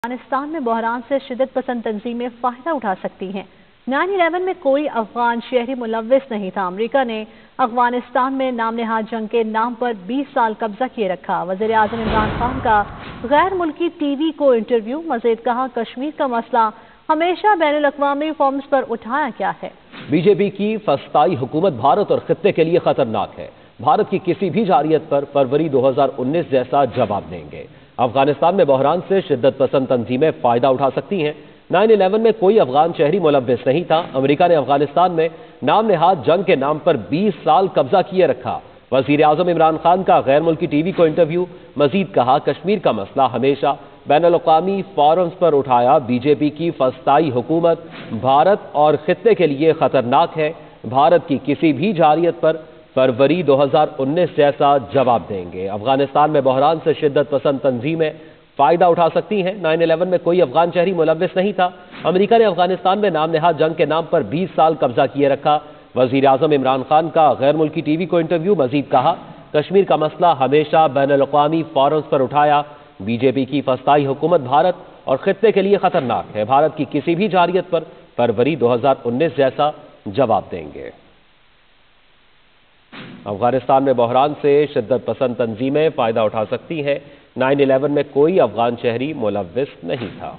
افغانستان میں بحران سے شدت پسند تنظیمیں فائدہ اٹھا سکتی ہیں۔ 9/11 میں کوئی افغان شہری ملوث نہیں تھا۔ امریکہ نے افغانستان میں نام نہاد جنگ کے نام پر 20 سال قبضہ کیے رکھا۔ وزیر اعظم عمران خان کا غیر ملکی ٹی وی کو انٹرویو۔ مزید کہا کشمیر کا مسئلہ ہمیشہ بین الاقوامی فورمز پر اٹھایا گیا ہے۔ بی جے پی کی فسطائی حکومت بھارت اور خطے کے لیے خطرناک ہے۔ بھارت کی کسی بھی جارحیت پر فروری 2019 جیسا جواب دیں گے۔ افغانستان میں بحران سے شدت پسند تنظیمیں فائدہ اٹھا سکتی ہیں۔ 9/11 میں کوئی افغان شہری ملوث نہیں تھا۔ امریکہ نے افغانستان میں نام نہاد جنگ کے نام پر 20 سال قبضہ کیے رکھا۔ وزیر اعظم عمران خان کا غیر ملکی ٹی وی کو انٹرویو۔ مزید کہا کشمیر کا مسئلہ ہمیشہ بین الاقوامی فورمز پر اٹھایا۔ بی جے پی کی فسطائی حکومت بھارت اور خطے کے لیے خطرناک ہے۔ بھارت کی کسی بھی جارحیت پر فروری 2019 جیسا جواب دیں گے۔ افغانستان میں بحران سے شدت پسند تنظیمیں فائدہ اٹھا سکتی ہیں۔ 9/11 میں کوئی افغان شہری ملوث نہیں تھا۔ امریکہ نے افغانستان میں نام نہاد جنگ کے نام پر 20 سال قبضہ کیے رکھا۔ وزیر اعظم عمران خان کا غیر ملکی ٹی وی کو انٹرویو۔ مزید کہا کشمیر کا مسئلہ ہمیشہ بین الاقوامی فورمز پر اٹھایا۔ بی جے پی کی فسطائی حکومت بھارت اور خطے کے لیے خطرناک ہے۔ بھارت کی کسی بھی جارحیت پر فروری 2019 جیسا جواب دیں گے۔ افغانستان میں بحران سے شدت پسند تنظیمیں فائدہ اٹھا سکتی ہیں۔ 9/11 میں کوئی افغان شہری ملوث نہیں تھا۔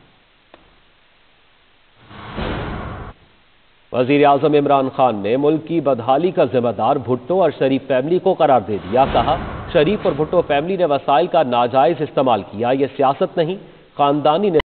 وزیر اعظم عمران خان نے ملک کی بدحالی کا ذمہ دار بھٹو اور شریف فیملی کو قرار دے دیا۔ کہا شریف اور بھٹو فیملی نے وسائل کا ناجائز استعمال کیا۔ یہ سیاست نہیں، خاندانی